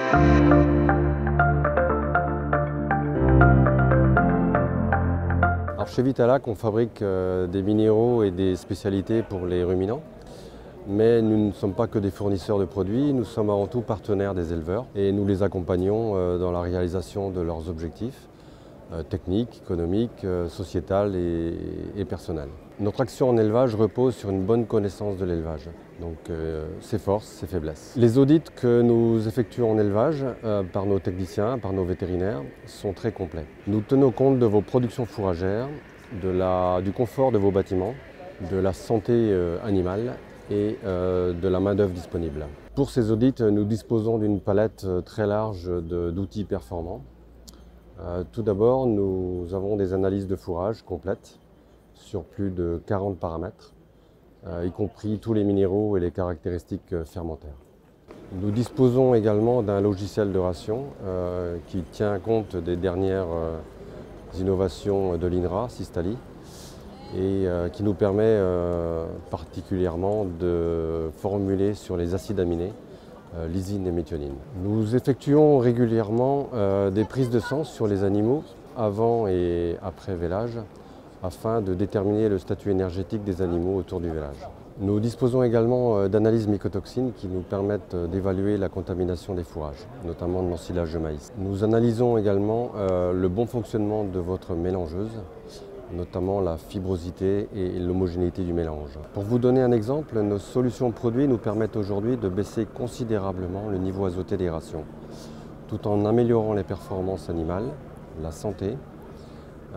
Alors chez Vitalac, on fabrique des minéraux et des spécialités pour les ruminants. Mais nous ne sommes pas que des fournisseurs de produits, nous sommes avant tout partenaires des éleveurs et nous les accompagnons dans la réalisation de leurs objectifs techniques, économiques, sociétals et personnels. Notre action en élevage repose sur une bonne connaissance de l'élevage, donc ses forces, ses faiblesses. Les audits que nous effectuons en élevage par nos techniciens, par nos vétérinaires, sont très complets. Nous tenons compte de vos productions fourragères, du confort de vos bâtiments, de la santé animale et de la main-d'œuvre disponible. Pour ces audits, nous disposons d'une palette très large d'outils performants. Tout d'abord, nous avons des analyses de fourrage complètes sur plus de 40 paramètres, y compris tous les minéraux et les caractéristiques fermentaires. Nous disposons également d'un logiciel de ration qui tient compte des dernières innovations de l'INRA, Systali, et qui nous permet particulièrement de formuler sur les acides aminés, lysine et méthionine. Nous effectuons régulièrement des prises de sang sur les animaux avant et après vélage afin de déterminer le statut énergétique des animaux autour du vélage. Nous disposons également d'analyses mycotoxines qui nous permettent d'évaluer la contamination des fourrages, notamment de l'ensilage de maïs. Nous analysons également le bon fonctionnement de votre mélangeuse, notamment la fibrosité et l'homogénéité du mélange. Pour vous donner un exemple, nos solutions produits nous permettent aujourd'hui de baisser considérablement le niveau azoté des rations, tout en améliorant les performances animales, la santé,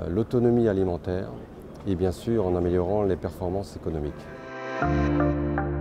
l'autonomie alimentaire et bien sûr en améliorant les performances économiques.